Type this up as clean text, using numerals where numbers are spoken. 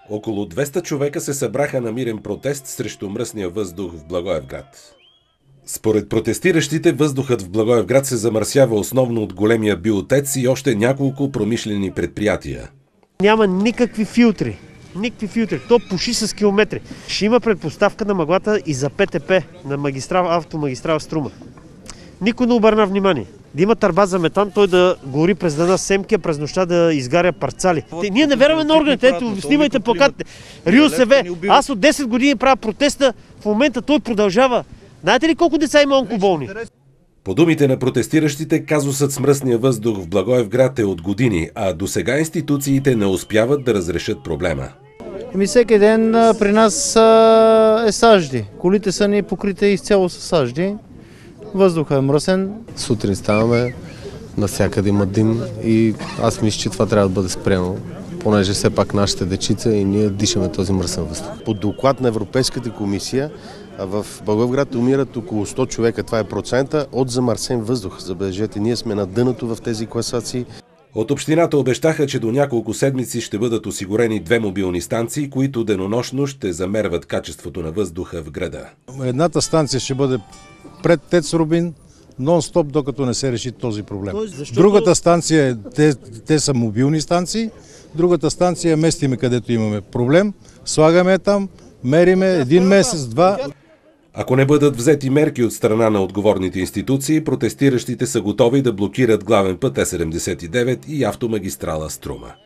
Около 200 човека се събраха на мирен протест срещу мръсния въздух в Благоевград. Според протестиращите, въздухът в Благоевград се замърсява основно от големия биотец и още няколко промишлени предприятия. Няма никакви филтри. То пуши с километри. Ще има предпоставка на мъглата и за ПТП, на автомагистрала Струма. Никой не обърна внимание. Да има търба за метан, той да гори през дена семки, а през нощта да изгаря парцали. Ние не вярваме на органите. Ето, снимайте плакатите. РИОСВ. Аз от 10 години правя протеста. В момента той продължава. Знаете ли колко деца има онкоболни? По думите на протестиращите, казусът с мръсния въздух в Благоевград е от години, а досега институциите не успяват да разрешат проблема. Всеки ден при нас е сажди. Колите са ни покрити изцяло с сажди. Въздухът е мръсен. Сутрин ставаме, навсякъде има дим и аз мисля, че това трябва да бъде спряно, понеже все пак нашите дечица и ние дишаме този мръсен въздух. По доклад на Европейската комисия в Благоевград умират около 100 човека, това е процента от замърсен въздух. Забележете, ние сме на дъното в тези класации. От общината обещаха, че до няколко седмици ще бъдат осигурени 2 мобилни станции, които денонощно ще замерват качеството на въздуха в града. Едната станция ще бъде пред ТЕЦ Рубин, нон-стоп, докато не се реши този проблем. Другата станция, те са мобилни станции, другата станция местиме където имаме проблем, слагаме там, мериме 1 месец, 2. Ако не бъдат взети мерки от страна на отговорните институции, протестиращите са готови да блокират главен път Е79 и автомагистрала Струма.